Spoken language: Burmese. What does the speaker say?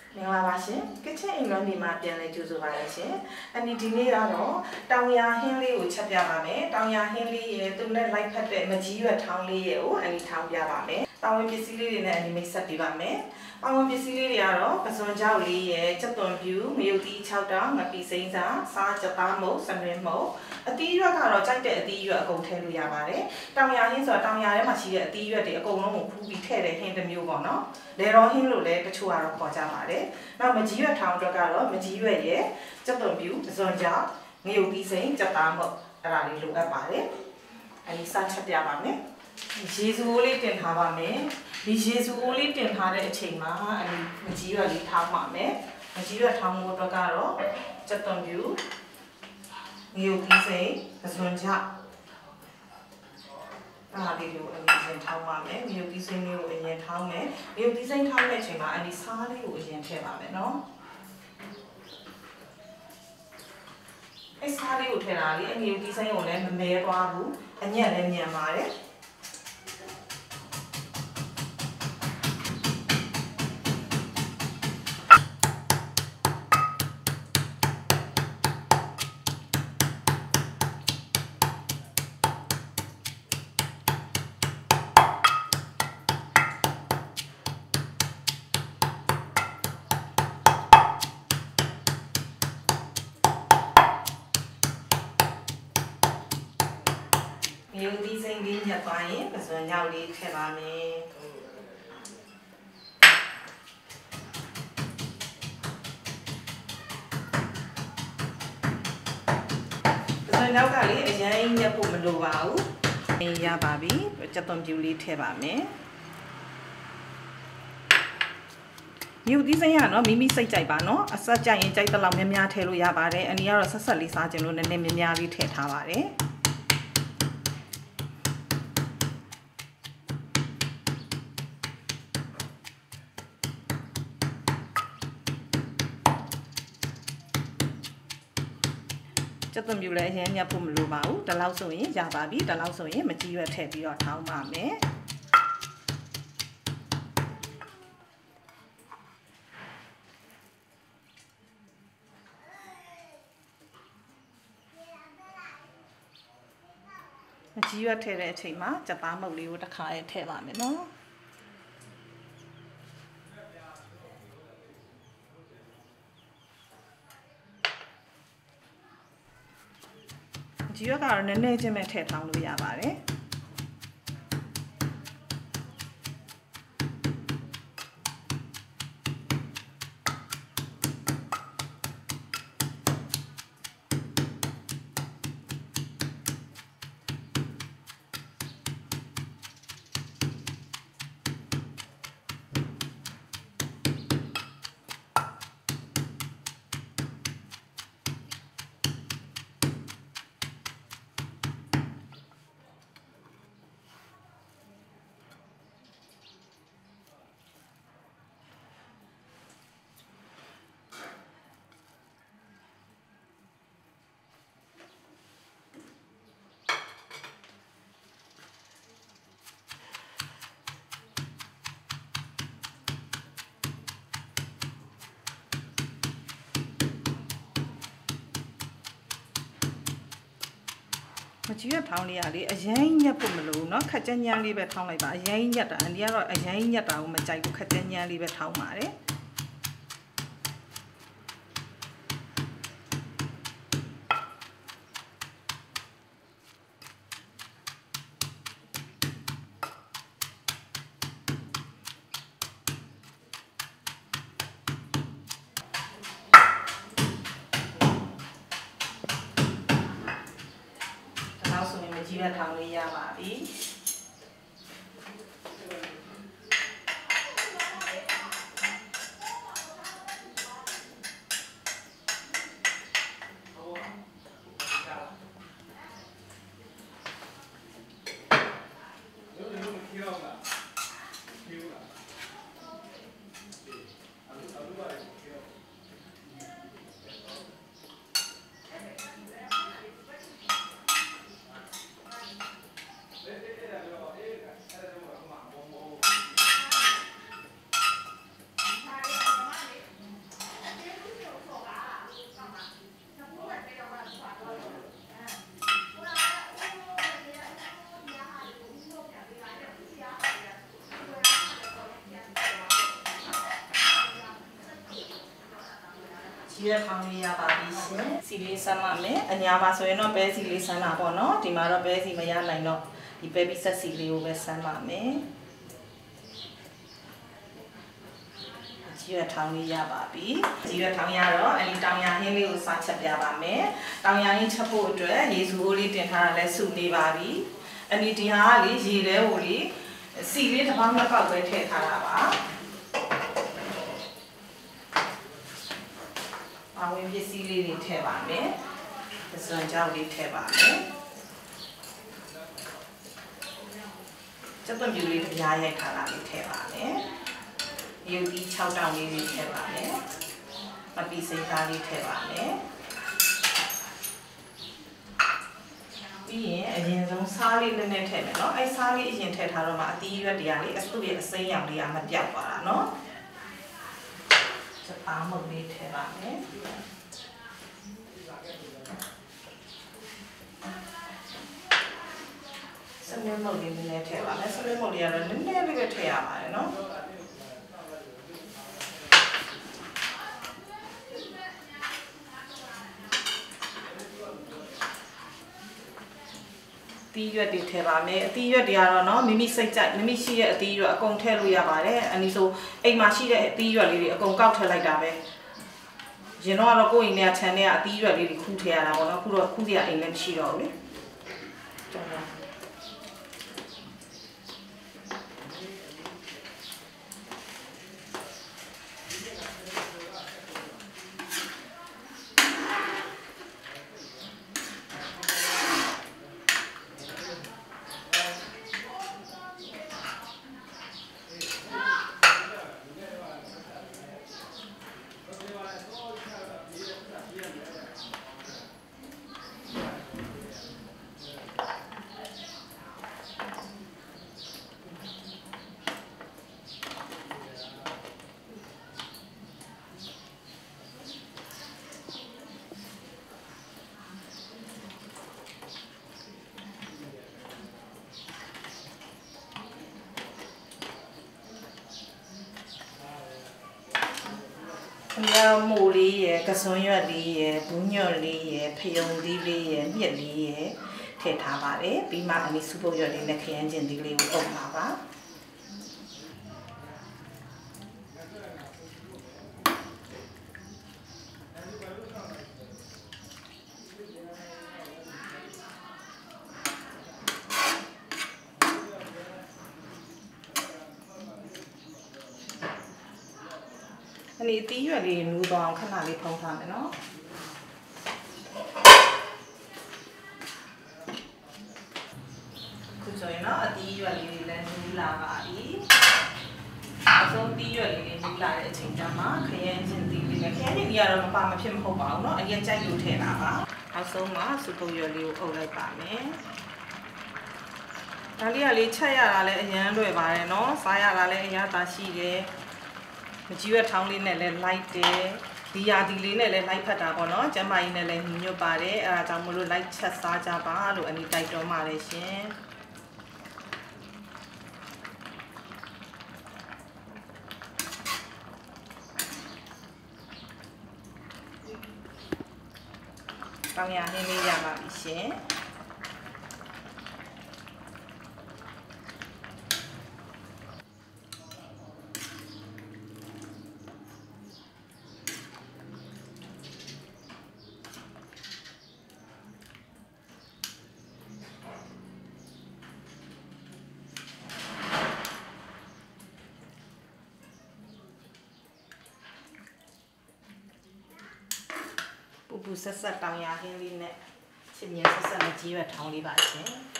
မင်္ဂလာပါရှင်ကချင်အင်္ဂလိပ်နေမှာပြန်လည်ကြိုဆိုပါရရှင်အန်ဒီဒီနေ့ကတော့တောင်ယာဟင်းလေးကိုချက်ပြပါမယ်တောင်ယာဟင်းလေးရဲ့သူနဲ့လိုက်ဖက်တဲ့မကြီးရွက်ထောင်းလေးရဲ့ကိုအန်ဒီထောင်းပြပါမယ်ပါဝင်ပစ္စည်းလေးတွေနဲ့အန်ဒီမိတ်ဆက်ပေးပါမယ်ပါဝင်ပစ္စည်းလေးတွေကတော့ပစွန်ကြောက်လေးရဲ့ချက်သွန်ပြူငရုတ်သီး6တောင်ငပိစိမ့်စာစားကြသားမုတ်စနွင်းမုတ်အသီးရွက်ကတော့ကြိုက်တဲ့အသီးရွက်အကုန်ထည့်လို့ရပါတယ်တောင်ယာဟင်းဆိုတော့တောင်ယာထဲမှာရှိတဲ့အသီးရွက်တွေအကုန်လုံးကိုခူးပြီးထည့်တဲ့ဟင်းတစ်မျိုးပေါ့နော်လေရောဟင်းလို့လည်းတချို့ကတော့ခေါ်ကြပါတယ်နောက်မကြီးရွက်ထောင်းအတွက်ကတော့မကြီးရွက်ရဲ့ချက်သွန်ပြူပစွန်ကြောက်ငရုတ်သီးစိမ့်ကြသားမုတ်အဲ့ဒါလေးလိုအပ်ပါတယ်အဲဒီစချက်ပြပါမယ်ရေစုအိုးလေးတင်ထားပါမယ်ဒီရေစုအိုးလေးတင်ထားတဲ့အချိန်မှာအဲဒီမကြီးရွက်လေးထောင်းပါမယ်မကြီးရွက်ထောင်းဖို့အတွက်ကတော့ချက်သွန်ပြူငရုတ်သီးစိမ့်ပစွန်ကြောက်အားလေးကိုအရင်ထောင်းပါမယ်ငရုတ်သီးစိမ့်လေးကိုအရင်ထောင်းမယ်ငရုတ်သီးစိမ့်ထောင်းတဲ့အချိန်မှာအဲဒီစားလေးကိုအရင်ထည့်ပါမယ်နော်အဲစားလေးကိုထည့်တာလေငရုတ်သီးစိမ့်ကိုလည်းမမဲသွားဘူးအညက်လည်းညံပါတယ်ငရုတ်သီးစိမ့်လေးညက်သွားရင်ပစွန်ကြောက်လေးထည့်ပါမယ်ပစွန်ကြောက်ကလေအရင်ညက်ဖို့မလိုပါဘူးရပါပြီချက်သွန်ပြူလေးထည့်ပါမယ်ငရုတ်သီးစိမ့်ရနော်မိမိစိတ်ကြိုက်ပါနော်အဆက်ကြိုက်ရင်ကြိုက်တဲ့လောက်များများထည့်လို့ရပါတယ်အနည်းကတော့ဆက်ဆက်လေးစားခြင်းလို့နည်းနည်းများများလေးထည့်ထားပါတယ်ချက်သွန်ပြူလည်းအရင်ညက်ဖို့မလိုပါဘူးဒီလောက်ဆိုရင်ရပါပြီဒီလောက်ဆိုရင်မကြီးရွက်ထည့်ပြီးတော့ထောင်းပါမယ်မကြီးရွက်ထည့်တဲ့အချိန်မှာကြက်သားမုတ်လေးကိုတစ်ခါရဲထည့်ပါမယ်နော်ကြီးရွက်ကတော့နည်းနည်းချင်းပဲထည့်ထောင်းလို့ရပါတယ်မကြီးရွက်ထောင်းလေးရလေအရင်ညက်ဖို့မလိုเนาะခက်ကြမ်းကြမ်းလေးပဲထောင်းလိုက်ပါအရင်ညက်တာအန်ဒီကတော့အရင်ညက်တာကိုမကြိုက်ဘူးခက်ကြမ်းကြမ်းလေးပဲထောင်းပါတယ်ကြီးရွက်ထောင်းလေးရပါပြီကြီးရထောင်းလေးရပါပြီရှင်စီလေးဆမ်းပါမယ်အညာပါဆိုရင်တော့ပဲစီလေးဆမ်းတာပေါ့နော်ဒီမှာတော့ပဲစီမရနိုင်တော့ဒီပဲပြီးဆက်စီလေးကိုပဲဆမ်းပါမယ်ကြီးရထောင်းလေးရပါပြီကြီးရထောင်းရတော့အဲဒီတောင်ရဟင်းလေးကိုစားချက်ပြပါမယ်တောင်ရဟင်းချက်ဖို့အတွက်ရေစုအိုးလေးတင်ထားတာလဲစုနေပါပြီဒီဟာကလေရေထဲကိုလေစီလေးတစ်ပေါက်နှစ်ပေါက်ပဲထည့်ထားတာပါအဝင်ပစ္စည်းလေးတွေထည့်ပါမယ်။စွမ်းကြောက်လေးထည့်ပါမယ်။ချက်သွန်ပြူလေးတစ်ပြားရိုက်ထားတာလေးထည့်ပါမယ်။ရုပ်သီး6တောင်လေးတွေထည့်ပါမယ်။မပီစိတ်သားလေးထည့်ပါမယ်။ပြီးရင်အရင်ဆုံးစားလေးနည်းနည်းထည့်မယ်နော်။အဲစားလေးအရင်ထည့်ထားတော့မှအသီးရွက်တရားလေးအစုရဲ့အစိမ်းရောင်လေးကမပြောက်သွားတာနော်။အားမုတ်လေးထည့်ပါမယ်စမင်းမုတ်လေးနည်းနည်းထည့်ပါမယ်စမင်းမုတ်လေးကတော့နည်းနည်းလေးပဲထည့်ရပါတယ်နော်တီးရွက်တွေထည့်ပါမယ်အတီးရွက်တွေကတော့เนาะမိမိစိတ်ကြိုက်မိမိရှိတဲ့အတီးရွက်အကုန်ထည့်လို့ရပါတယ်အနည်းဆိုအိမ်မှာရှိတဲ့အတီးရွက်လေးတွေအကုန်ကောက်ထည့်လိုက်တာပဲရင်တော့ကိုယ့်အိမ်ထဲကခြံထဲကအတီးရွက်လေးတွေခူးထည့်ရတာပေါ့เนาะခုတော့ခူးစရာအိမ်လည်းမရှိတော့ဘူးလေကြောက်ရမိုးလေးရယ်ကစွန်ရွက်လေးရယ်ဘူးညွန့်လေးရယ်ဖယုံသီးလေးရယ်မြက်လေးရယ်ထည့်ထားပါတယ်ပြီးမှအနည်းစုပုတ်ရွက်လေးနဲ့ခရမ်းကျင်သီးလေးကိုအုပ်ပါပါဒီအသီးရွက်လေးနူးသွားအောင်ခဏလေးဖုံးထားမယ်နော်ခုဆိုရင်တော့အသီးရွက်လေးတွေလည်းနူးလာပါပြီအဆုံးသီးရွက်လေးတွေနူးလာတဲ့အချိန်ကျမှခရမ်းချင်းသီးလေးနဲ့ခရမ်းချင်းသီးကတော့မပါမဖြစ်မဟုတ်ပါဘူးเนาะအရင်ကြိုက်လို့ထည့်တာပါအဆုံးမှာစူပုတ်ရွက်လေးကိုအုပ်လိုက်ပါမယ်ဒါလေးကလေးချက်ရတာလည်းအရန်လွယ်ပါတယ်เนาะစားရတာလည်းအရသာရှိတယ်မကြီးရထောင်းလေးနဲ့လည်းလိုက်တယ်ဒီရာဒီလေးနဲ့လည်းလိုက်ဖတ်တာပေါ့နော်ကျမကြီးနဲ့လည်းညီညွတ်ပါတယ်အဲဒါကြောင့်မလို့လိုက်ချက်စားကြပါလို့အနည်းတိုက်တွန်းပါတယ်ရှင်တောင်ရဟင်းလေးရပါပြီရှင်ပူပူဆက်ဆက်တောင်ရဟင်းလေးနဲ့ချစ်မြတ်ဆက်ဆက်နဲ့ကြီးရွက်ထောင်းလေးပါရှင်